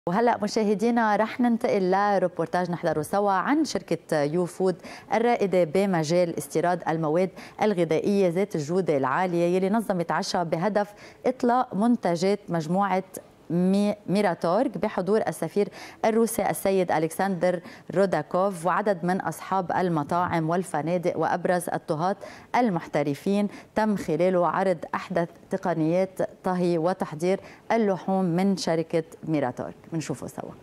وهلا مشاهدينا رح ننتقل لروبورتاج نحضره سوا عن شركة يو فود الرائدة بمجال استيراد المواد الغذائية ذات الجودة العالية يلي نظمت عشاء بهدف إطلاق منتجات مجموعة ميراتورغ بحضور السفير الروسي السيد ألكسندر روداكوف وعدد من أصحاب المطاعم والفنادق وأبرز الطهاة المحترفين. تم خلاله عرض أحدث تقنيات طهي وتحضير اللحوم من شركة ميراتورغ. بنشوفه سوا.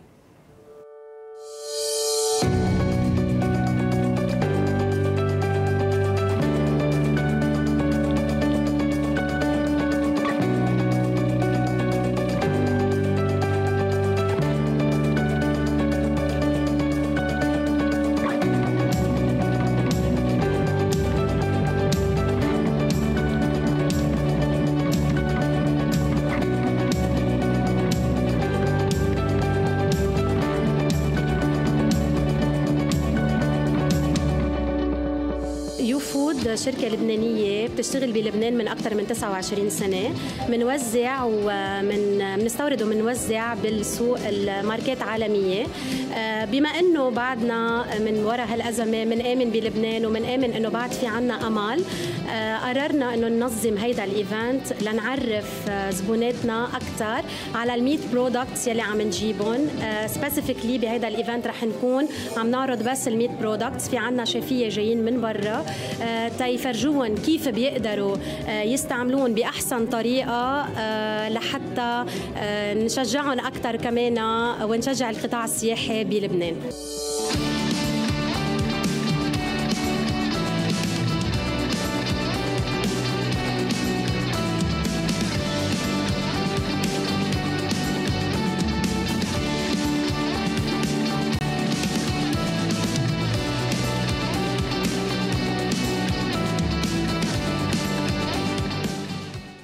يو فود شركة لبنانية بتشتغل بلبنان من أكثر من 29 سنة. منوزع ومنستورد ومنوزع بالسوق الماركات عالمية. بما أنه بعدنا من وراء هالأزمة منآمن بلبنان ومنآمن أنه بعد في عنا أمل، قررنا أنه ننظم هيدا الإيفنت لنعرف زبوناتنا أكثر على الميت برودكتس يلي عم نجيبهم. سبيسيفيكلي بهيدا الإيفنت رح نكون عم نعرض بس الميت برودكتس. في عنا شفية جايين من برا تيفرجوهم كيف بيقدروا يستعملون بأحسن طريقة لحتى نشجعهم أكثر كمان ونشجع القطاع السياحي بلبنان.